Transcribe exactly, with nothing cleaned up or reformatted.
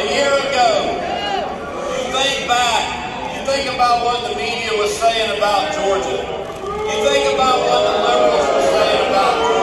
A year ago, you think back, you think about what the media was saying about Georgia. You think about what the liberals were saying about Georgia.